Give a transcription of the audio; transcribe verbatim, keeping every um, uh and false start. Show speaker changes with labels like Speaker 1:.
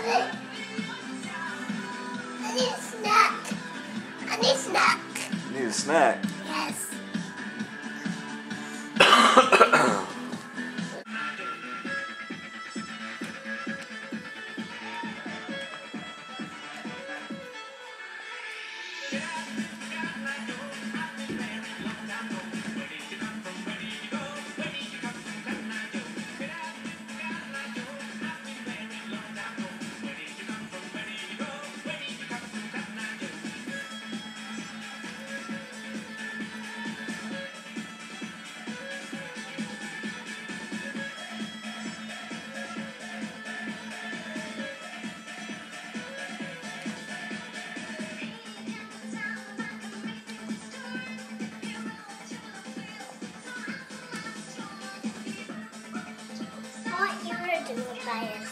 Speaker 1: I need a snack. I need a snack.
Speaker 2: You need a snack?
Speaker 1: Yes. I want you to do it by yourself.